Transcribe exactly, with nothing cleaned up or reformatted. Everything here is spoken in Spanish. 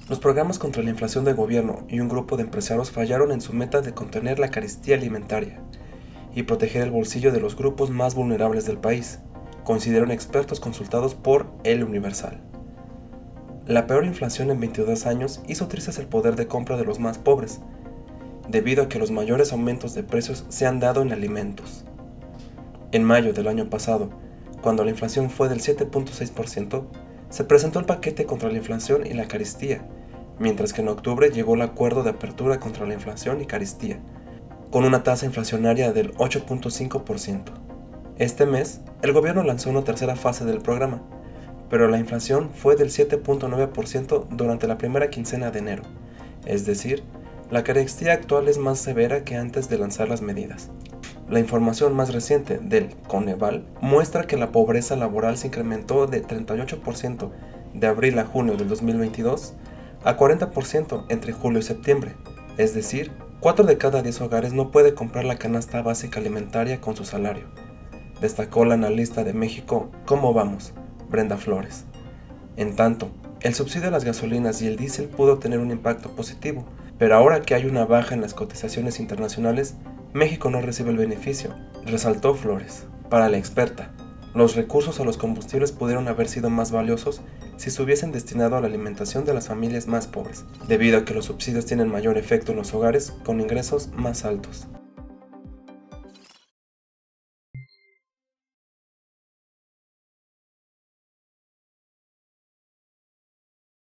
Los programas contra la inflación del gobierno y un grupo de empresarios fallaron en su meta de contener la carestía alimentaria y proteger el bolsillo de los grupos más vulnerables del país, consideraron expertos consultados por El Universal. La peor inflación en veintidós años hizo trizas el poder de compra de los más pobres, debido a que los mayores aumentos de precios se han dado en alimentos. En mayo del año pasado, cuando la inflación fue del siete punto seis por ciento, se presentó el paquete contra la inflación y la carestía, mientras que en octubre llegó el acuerdo de apertura contra la inflación y carestía, con una tasa inflacionaria del ocho punto cinco por ciento. Este mes, el gobierno lanzó una tercera fase del programa, pero la inflación fue del siete punto nueve por ciento durante la primera quincena de enero, es decir, la carestía actual es más severa que antes de lanzar las medidas. La información más reciente del Coneval muestra que la pobreza laboral se incrementó de treinta y ocho por ciento de abril a junio del dos mil veintidós a cuarenta por ciento entre julio y septiembre, es decir, cuatro de cada diez hogares no puede comprar la canasta básica alimentaria con su salario, destacó la analista de México ¿Cómo vamos?, Brenda Flores. En tanto, el subsidio a las gasolinas y el diésel pudo tener un impacto positivo, pero ahora que hay una baja en las cotizaciones internacionales, México no recibe el beneficio, resaltó Flores. Para la experta, los recursos a los combustibles pudieron haber sido más valiosos si se hubiesen destinado a la alimentación de las familias más pobres, debido a que los subsidios tienen mayor efecto en los hogares con ingresos más altos.